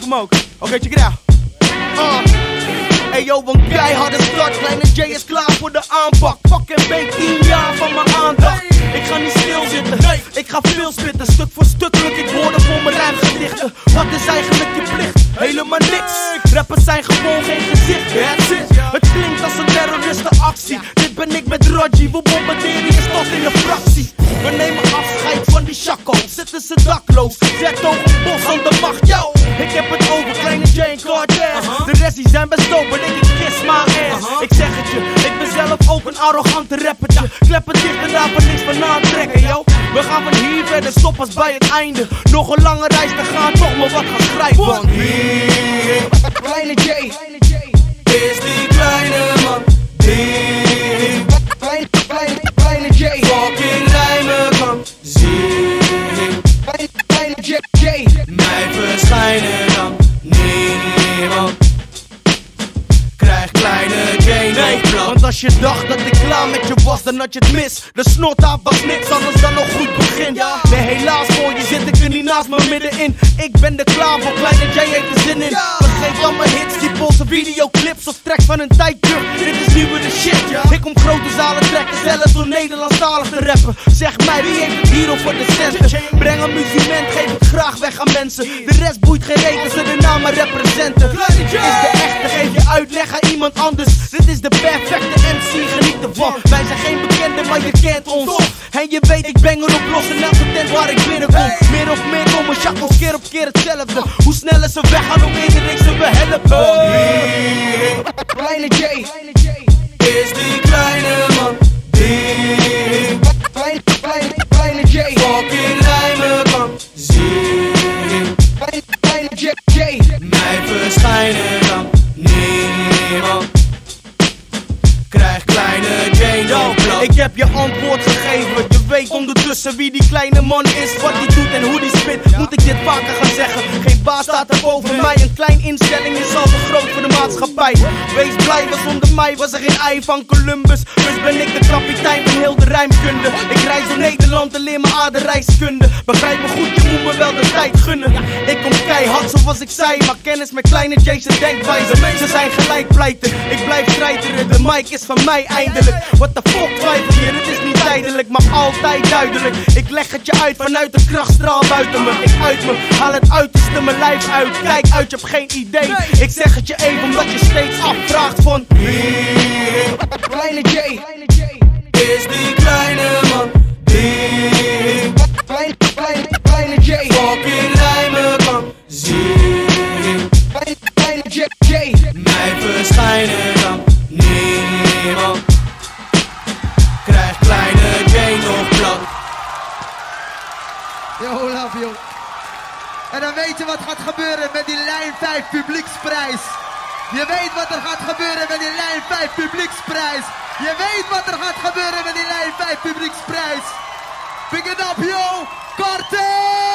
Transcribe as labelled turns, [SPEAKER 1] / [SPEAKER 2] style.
[SPEAKER 1] hem ook. Oké, check it out. Hey yo, een keiharde start. Kleine Jay is klaar voor de aanpak. Fucking week 10 jaar van mijn aandacht. Ik ga niet stilzitten, ik ga veel spitten. Stuk voor stuk luk ik woorden voor mijn rijmgedichten. Wat is eigenlijk je plicht? Helemaal niks. Rappers zijn gewoon geen gezicht. That's it. Het klinkt als een terroristenactie. Dit ben ik met Roger. We bombarderen je stad in een fractie. We nemen afscheid van die shakko. Zitten ze dakloos. Zet over een bos aan de macht. Yo, ik heb het over Kleine Jay Cartes. De rest die zijn best dope, denk ik kiss my ass. Ik zeg het je, ik ben zelf ook een arrogante rappertje. Klep het dicht en daar van niks van aantrekken, yo. We gaan van hier verder, stop als bij het einde. Nog een lange reis te gaan, toch maar wat gaan schrijven. Want wie, Kleine Jay, is die kleine man. Die, Kleine Jay, fucking rijmen kan zien. Kleine Jay, mij verschijnen dan niemand. Krijg Kleine Jay nog plat. Want als je dacht dat ik klaar met je was, dan had je het mis. De snot was niks anders dan nog goed begin. Nee, helaas voor je zit ik er niet naast me middenin. Ik ben er klaar voor, Kleine Jay heeft er zin in. Vergeet dan mijn hits, die polsen videoclips of tracks van een tijd terug. Dit is nu weer de shit. Ik kom grote zalen trekken, zelfs door Nederlandstalig te rappen. Zeg mij, wie heeft het hier op voor de centen? Breng een muziement, geef het graag weg aan mensen. De rest boeit geen reet als ze de naam maar representen. Is de echte, geef je uitleg aan iemand anders. Dit is de perfecte MC, geniet ervan. Wij zijn geen bekenden, maar je kent ons. En je weet, ik ben erop los in elke tent waar ik binnenkom. Meer of meer komen shackles, keer op keer hetzelfde. Hoe sneller ze weggaan, hoe eerder ik ze behelpen. Kleine Jay, is die kleine man. Die, Kleine Jay, fucking rijmen kan zien. Kleine Jay, mij verschijnen dan niemand. Krijg Kleine Jay nog plat. Ik heb je antwoord gegeven. Je weet ondertussen wie die kleine man is. Wat hij doet en hoe die spit. Moet ik dit vaker gaan zeggen? Geen baas staat er boven mij. Een klein instelling is al te groot voor de maatschappij. Wees blij, want zonder mij was er geen ei van Columbus. Dus ben ik de kapitein van heel de rijmkunde. Ik reis door Nederland en leer mijn aardrijkskunde. Begrijp me goed, je moet me wel de tijd gunnen. Ik kom keihard zoals ik zei. Maar kennis met Kleine Jay's denkwijze. Ze zijn gelijk pleiten. Ik blijf strijden. De mic is van mij eindelijk. What the fuck twijfel je? Het is niet tijdelijk, maar altijd duidelijk. Ik leg het je uit vanuit de krachtstraal buiten me. Ik uit me, haal het uiterste mijn lijf uit. Kijk uit, je hebt geen idee. Ik zeg het je even omdat je steeds afvraagt van wie, Kleine Jay, is die kleine man. Die, Kleine Jay, fucking rijmen kan zien. Kleine Jay, mij verschijnen dan niemand. Krijg Kleine Jay nog plat.
[SPEAKER 2] Yo, love you. En dan weet je wat gaat gebeuren met die Lijn 5 publieksprijs. Je weet wat er gaat gebeuren met die Lijn 5 publieksprijs. Je weet wat er gaat gebeuren met die Lijn 5 publieksprijs. Pick it up, yo. Cartes!